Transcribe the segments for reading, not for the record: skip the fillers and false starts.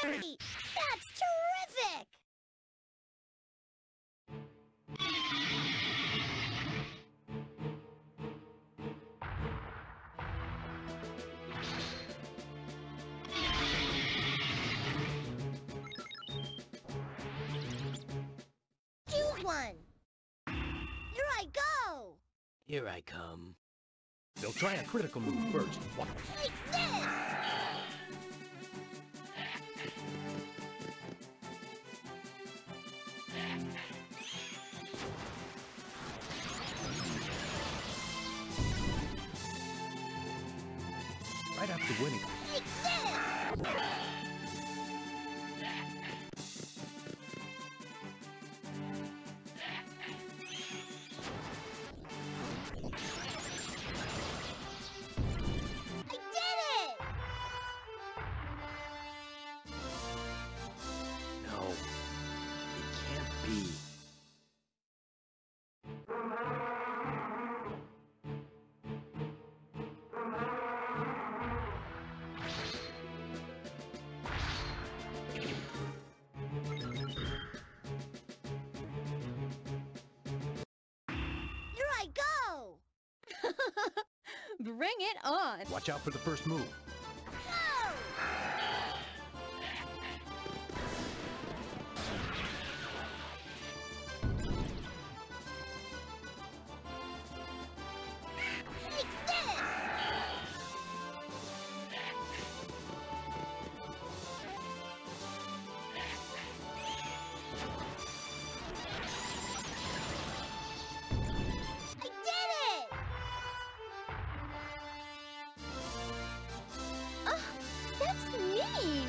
That's terrific! Choose one. Here I go. Here I come. They'll try a critical move first. What? Like this! Right after winning. Like this! I did it! No. It can't be. Here I go! Bring it on! Watch out for the first move. No! Like this! I did it! Ugh, that's mean!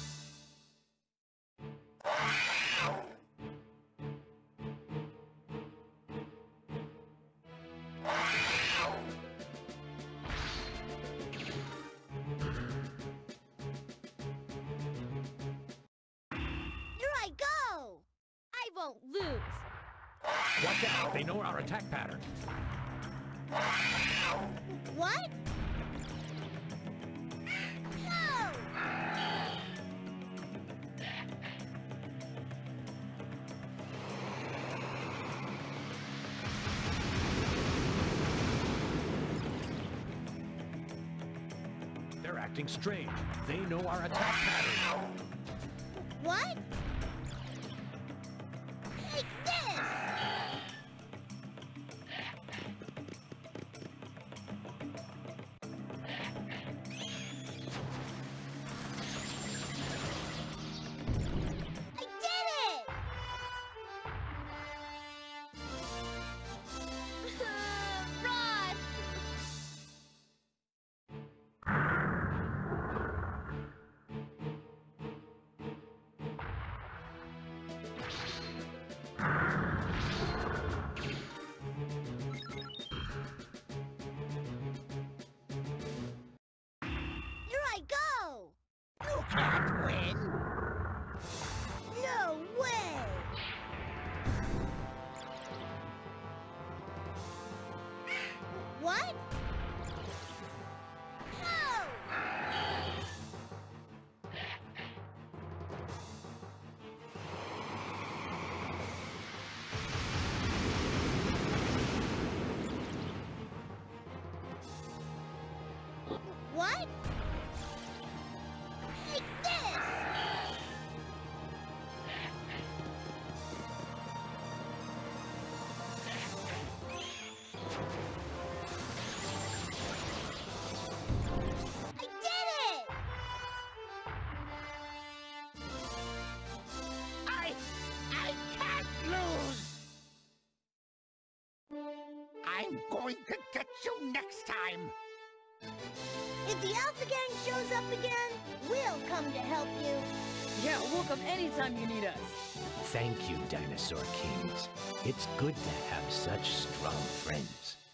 Here I go! I won't lose! Watch out. They know our attack pattern. What? No! They're acting strange. They know our attack pattern. What? Like this! I did it! Run! Here I go! You can't win! No way! What? No! What? Like this! I did it! I can't lose! I'm going to get you next time! If the Alpha Gang shows up again, we'll come to help you. Yeah, we'll come anytime you need us. Thank you, Dinosaur Kings. It's good to have such strong friends.